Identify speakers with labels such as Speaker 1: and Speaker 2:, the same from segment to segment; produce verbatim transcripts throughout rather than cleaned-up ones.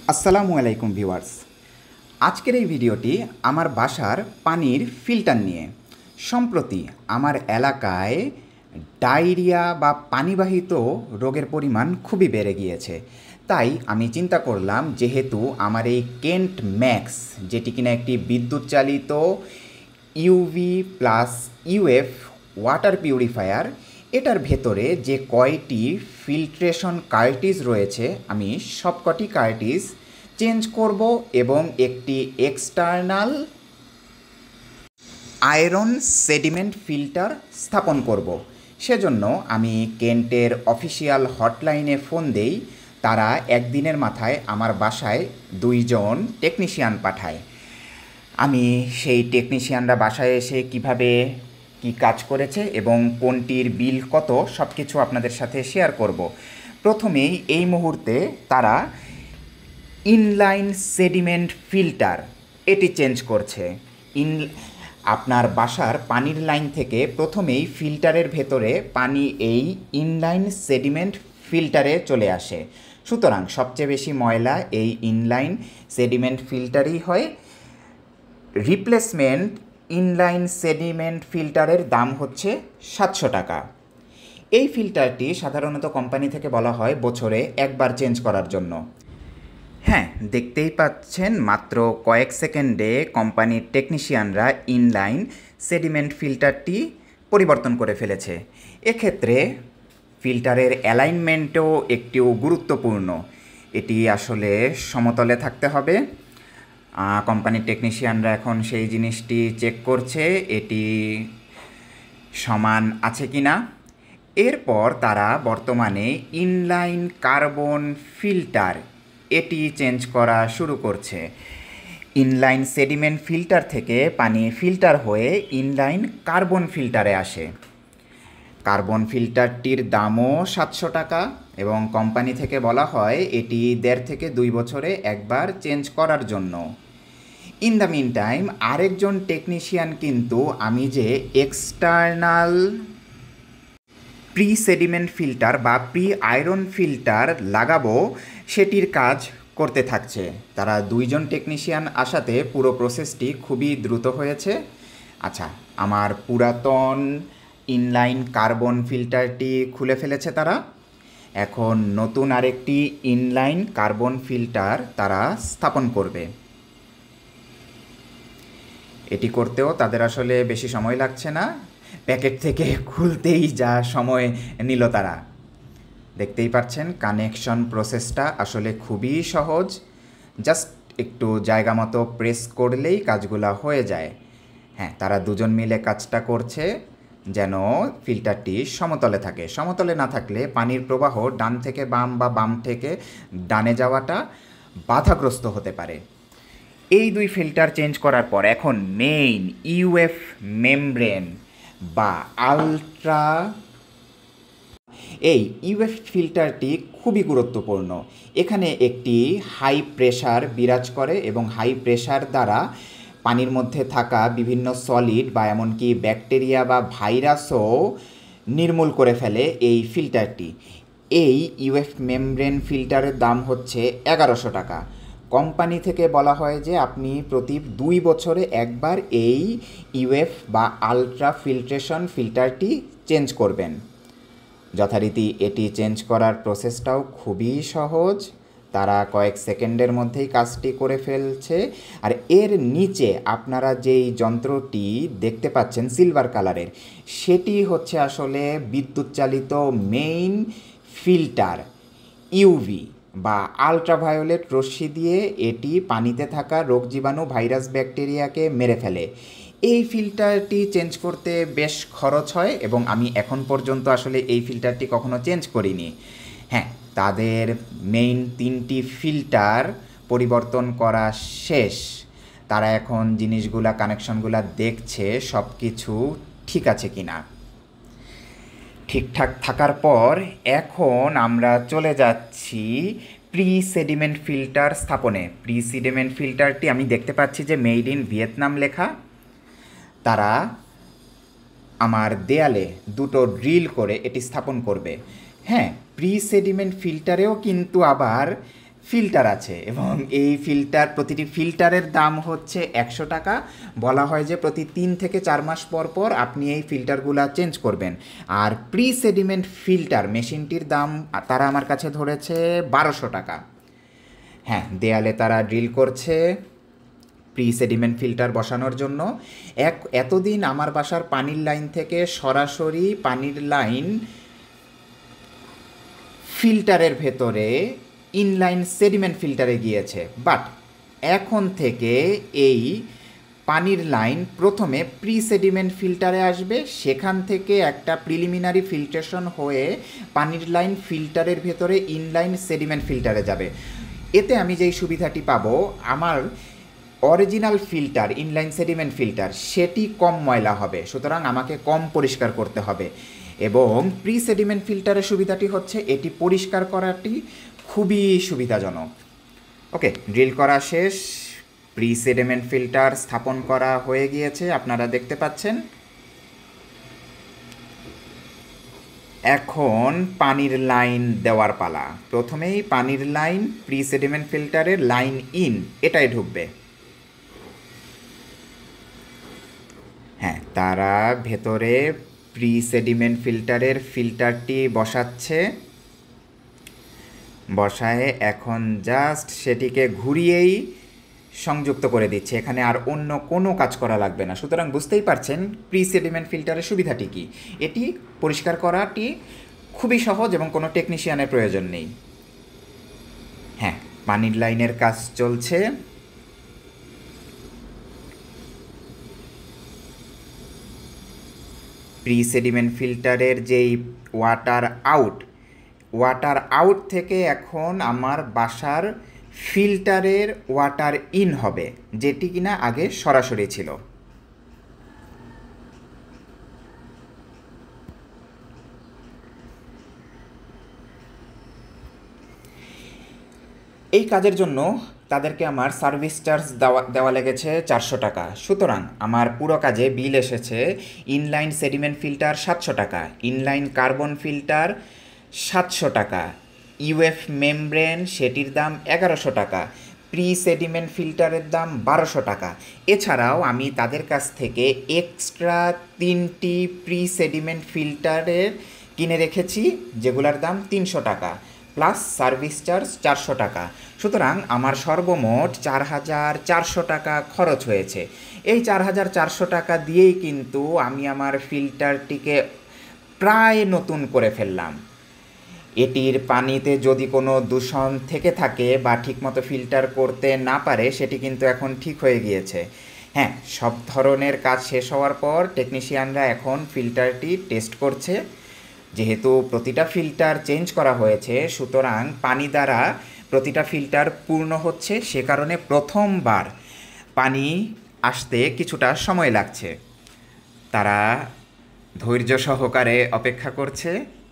Speaker 1: আসসালামু আলাইকুম ভিউয়ার্স। আজকের এই ভিডিওটি আমার বাসার পানির ফিল্টার নিয়ে। সম্প্রতি আমার এলাকায় ডায়রিয়া বা পানিবাহিত রোগের পরিমাণ খুবই বেড়ে গিয়েছে। তাই আমি চিন্তা করলাম, যেহেতু আমার এই কেন্ট ম্যাক্স, যেটি কিনা একটি বিদ্যুৎ চালিত UV plus UF water purifier, এটার ভেতরে যে কয়টি ফিল্ট্রেশন কার্টিজ রয়েছে, আমি সবকটি কার্টিজ চেঞ্জ করব এবং একটি এক্সটার্নাল আয়রন সেডিমেন্ট ফিল্টার স্থাপন করব। সেজন্য আমি কেন্টের অফিসিয়াল হটলাইনে ফোন দেই। তারা একদিনের মাথায় আমার বাসায় দুইজন টেকনিশিয়ান পাঠায়। আমি সেই টেকনিশিয়ানরা বাসায় এসে কিভাবে কি কাজ করেছে এবং কোনটির বিল কত, সব কিছু আপনাদের সাথে শেয়ার করব। প্রথমেই এই মুহূর্তে তারা ইনলাইন সেডিমেন্ট ফিল্টার এটি চেঞ্জ করছে। ইন আপনার বাসার পানির লাইন থেকে প্রথমেই ফিল্টারের ভেতরে পানি এই ইনলাইন সেডিমেন্ট ফিল্টারে চলে আসে। সুতরাং সবচেয়ে বেশি ময়লা এই ইনলাইন সেডিমেন্ট ফিল্টারই হয়। রিপ্লেসমেন্ট ইনলাইন সেডিমেন্ট ফিল্টারের দাম হচ্ছে সাতশো টাকা। এই ফিল্টারটি সাধারণত কোম্পানি থেকে বলা হয় বছরে একবার চেঞ্জ করার জন্য। হ্যাঁ, দেখতেই পাচ্ছেন, মাত্র কয়েক সেকেন্ডে কোম্পানির টেকনিশিয়ানরা ইনলাইন সেডিমেন্ট ফিল্টারটি পরিবর্তন করে ফেলেছে। এক্ষেত্রে ফিল্টারের অ্যালাইনমেন্টও একটিও গুরুত্বপূর্ণ। এটি আসলে সমতলে থাকতে হবে। কোম্পানির টেকনিশিয়ানরা এখন সেই জিনিসটি চেক করছে, এটি সমান আছে কি না। এরপর তারা বর্তমানে ইনলাইন কার্বন ফিল্টার এটি চেঞ্জ করা শুরু করছে। ইনলাইন সেডিমেন্ট ফিল্টার থেকে পানি ফিল্টার হয়ে ইনলাইন কার্বন ফিল্টারে আসে। কার্বন ফিল্টারটির দামও সাতশো টাকা এবং কোম্পানি থেকে বলা হয় এটি দেড় থেকে দুই বছরে একবার চেঞ্জ করার জন্য। ইন দ্য মিন টাইম আরেকজন টেকনিশিয়ান কিন্তু আমি যে এক্সটার্নাল প্রি সেডিমেন্ট ফিল্টার বা প্রি আয়রন ফিল্টার লাগাবো সেটির কাজ করতে থাকছে। তারা দুইজন টেকনিশিয়ান আসাতে পুরো প্রসেসটি খুবই দ্রুত হয়েছে। আচ্ছা, আমার পুরাতন ইনলাইন কার্বন ফিল্টারটি খুলে ফেলেছে তারা। এখন নতুন আরেকটি ইনলাইন কার্বন ফিল্টার তারা স্থাপন করবে। এটি করতেও তাদের আসলে বেশি সময় লাগছে না, প্যাকেট থেকে খুলতেই যা সময় নিল তারা। দেখতেই পাচ্ছেন কানেকশন প্রসেসটা আসলে খুবই সহজ। জাস্ট একটু জায়গা মতো প্রেস করলেই কাজগুলো হয়ে যায়। হ্যাঁ, তারা দুজন মিলে কাজটা করছে যেন ফিল্টারটি সমতলে থাকে। সমতলে না থাকলে পানির প্রবাহ ডান থেকে বাম বা বাম থেকে ডানে যাওয়াটা বাধাগ্রস্ত হতে পারে। এই দুই ফিল্টার চেঞ্জ করার পর এখন মেইন ইউএফ মেমব্রেন বা আলট্রা এই ইউএফ ফিল্টারটি খুবই গুরুত্বপূর্ণ। এখানে একটি হাই প্রেশার বিরাজ করে এবং হাই প্রেশার দ্বারা পানির মধ্যে থাকা বিভিন্ন সলিড বা এমনকি ব্যাকটেরিয়া বা ভাইরাসও নির্মূল করে ফেলে এই ফিল্টারটি। এই ইউএফ মেমব্রেন ফিল্টারের দাম হচ্ছে এগারোশো টাকা। কোম্পানি থেকে বলা হয় যে আপনি প্রতি দুই বছরে একবার এই ইউএফ বা আলট্রা ফিল্ট্রেশন ফিল্টারটি চেঞ্জ করবেন। যথারীতি এটি চেঞ্জ করার প্রসেসটাও খুবই সহজ। তারা কয়েক সেকেন্ডের মধ্যেই কাজটি করে ফেলছে। আর এর নিচে আপনারা যেই যন্ত্রটি দেখতে পাচ্ছেন সিলভার কালারের, সেটি হচ্ছে আসলে বিদ্যুৎ চালিত মেইন ফিল্টার ইউভি বা আলট্রাভায়োলেট রশ্মি দিয়ে এটি পানিতে থাকা রোগ জীবাণু ভাইরাস ব্যাকটেরিয়াকে মেরে ফেলে। এই ফিল্টারটি চেঞ্জ করতে বেশ খরচ হয় এবং আমি এখন পর্যন্ত আসলে এই ফিল্টারটি কখনো চেঞ্জ করিনি। হ্যাঁ, তাদের মেইন তিনটি ফিল্টার পরিবর্তন করা শেষ। তারা এখন জিনিসগুলা কানেকশনগুলা দেখছে সব কিছু ঠিক আছে কি না। ঠিকঠাক থাকার পর এখন আমরা চলে যাচ্ছি প্রি সেডিমেন্ট ফিল্টার স্থাপনে। প্রি সেডিমেন্ট ফিল্টারটি আমি দেখতে পাচ্ছি যে মেড ইন ভিয়েতনাম লেখা। তারা আমার দেয়ালে দুটো ড্রিল করে এটি স্থাপন করবে। হ্যাঁ, প্রি সেডিমেন্ট ফিল্টারেও কিন্তু আবার ফিল্টার আছে এবং এই ফিল্টার প্রতিটি ফিল্টারের দাম হচ্ছে একশো টাকা। বলা হয় যে প্রতি তিন থেকে চার মাস পর পর আপনি এই ফিল্টারগুলো চেঞ্জ করবেন। আর প্রি সেডিমেন্ট ফিল্টার মেশিনটির দাম তারা আমার কাছে ধরেছে বারোশো টাকা। হ্যাঁ, দেয়ালে তারা ড্রিল করছে প্রি সেডিমেন্ট ফিল্টার বসানোর জন্য। এক এতদিন আমার বাসার পানির লাইন থেকে সরাসরি পানির লাইন ফিল্টারের ভেতরে ইনলাইন সেডিমেন্ট ফিল্টারে গিয়েছে, বাট এখন থেকে এই পানির লাইন প্রথমে প্রি সেডিমেন্ট ফিল্টারে আসবে, সেখান থেকে একটা প্রিলিমিনারি ফিল্ট্রেশন হয়ে পানির লাইন ফিল্টারের ভেতরে ইনলাইন সেডিমেন্ট ফিল্টারে যাবে। এতে আমি যেই সুবিধাটি পাবো, আমার original filter inline sediment filter সেটি কম ময়লা হবে, সুতরাং আমাকে কম পরিষ্কার করতে হবে। এবং প্রি সেডিমেন্ট ফিল্টারের সুবিধাটি হচ্ছে এটি পরিষ্কার করাটি খুবই সুবিধাজনক। ওকে, ড্রিল করা শেষ, প্রি সেডিমেন্ট ফিল্টার স্থাপন করা হয়ে গিয়েছে, আপনারা দেখতে পাচ্ছেন। এখন পানির লাইন দেওয়ার পালা। প্রথমেই পানির লাইন প্রি সেডিমেন্ট ফিল্টারের লাইন ইন এটাই ঢুকবে। হ্যাঁ, তারা ভেতরে প্রি সেডিমেন্ট ফিল্টারের ফিল্টারটি বসাচ্ছে, বসায় এখন জাস্ট সেটিকে ঘুরিয়েই সংযুক্ত করে দিচ্ছে। এখানে আর অন্য কোনো কাজ করা লাগবে না। সুতরাং বুঝতেই পারছেন প্রি সেডিমেন্ট ফিল্টারের সুবিধাটি কী। এটি পরিষ্কার করাটি খুবই সহজ এবং কোনো টেকনিশিয়ানের প্রয়োজন নেই। হ্যাঁ, পানির লাইনের কাজ চলছে। প্রি সেডিমেন্ট ফিল্টারের যেই ওয়াটার আউট ওয়াটার আউট থেকে এখন আমার বাসার ফিল্টারের ওয়াটার ইন হবে, যেটি কিনা আগে সরাসরি ছিল। এই কাজের জন্য তাদেরকে আমার সার্ভিস চার্জ দেওয়া দেওয়া লেগেছে চারশো টাকা। সুতরাং আমার পুরো কাজে বিল এসেছে ইনলাইন সেডিমেন্ট ফিল্টার সাতশো টাকা, ইনলাইন কার্বন ফিল্টার সাতশো টাকা, ইউএফ মেমব্রেন সেটির দাম এগারোশো টাকা, প্রি সেডিমেন্ট ফিল্টারের দাম বারোশো টাকা। এছাড়াও আমি তাদের কাছ থেকে এক্সট্রা তিনটি প্রি সেডিমেন্ট ফিল্টারের কিনে রেখেছি, যেগুলোর দাম তিনশো টাকা, প্লাস সার্ভিস চার্জ চারশো টাকা। সুতরাং আমার সর্বমোট চার হাজার চারশো টাকা খরচ হয়েছে। এই চার হাজার চারশো টাকা দিয়েই কিন্তু আমি আমার ফিল্টারটিকে প্রায় নতুন করে ফেললাম। এটির পানিতে যদি কোনো দূষণ থেকে থাকে বা ঠিকমতো ফিল্টার করতে না পারে, সেটি কিন্তু এখন ঠিক হয়ে গিয়েছে। হ্যাঁ, সব ধরনের কাজ শেষ হওয়ার পর টেকনিশিয়ানরা এখন ফিল্টারটি টেস্ট করছে। যেহেতু প্রতিটা ফিল্টার চেঞ্জ করা হয়েছে, সুতরাং পানি দ্বারা প্রতিটা ফিল্টার পূর্ণ হচ্ছে, সে কারণে প্রথমবার পানি আসতে কিছুটা সময় লাগছে। তারা ধৈর্য সহকারে অপেক্ষা করছে।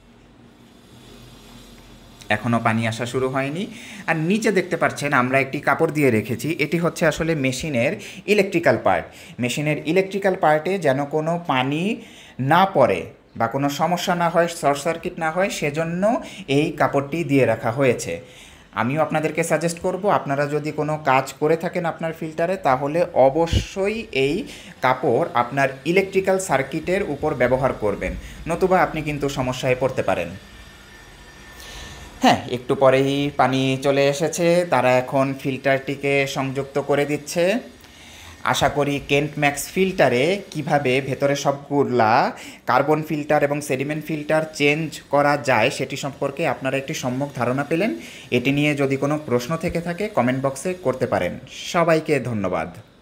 Speaker 1: এখনও পানি আসা শুরু হয়নি। আর নিচে দেখতে পাচ্ছেন আমরা একটি কাপড় দিয়ে রেখেছি, এটি হচ্ছে আসলে মেশিনের ইলেকট্রিক্যাল পার্ট। মেশিনের ইলেকট্রিক্যাল পার্টে যেন কোনো পানি না পড়ে বা কোনো সমস্যা না হয়, শর্ট সার্কিট না হয়, সেজন্য এই কাপড়টি দিয়ে রাখা হয়েছে। আমিও আপনাদেরকে সাজেস্ট করব, আপনারা যদি কোনো কাজ করে থাকেন আপনার ফিল্টারে, তাহলে অবশ্যই এই কাপড় আপনার ইলেকট্রিক্যাল সার্কিটের উপর ব্যবহার করবেন, নতুবা আপনি কিন্তু সমস্যায় পড়তে পারেন। হ্যাঁ, একটু পরেই পানি চলে এসেছে, তারা এখন ফিল্টারটিকে সংযুক্ত করে দিচ্ছে। আশা করি কেন্ট ম্যাক্স ফিল্টারে কিভাবে ভেতরে সবগুলা কার্বন ফিল্টার এবং সেডিমেন্ট ফিল্টার চেঞ্জ করা যায় সেটি সম্পর্কে আপনারা একটি সম্যক ধারণা পেলেন। এটি নিয়ে যদি কোনো প্রশ্ন থেকে থাকে কমেন্ট বক্সে করতে পারেন। সবাইকে ধন্যবাদ।